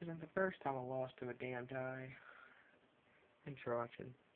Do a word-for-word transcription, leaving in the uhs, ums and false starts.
wasn't the first time I lost to a damn tie. Thanks for watching.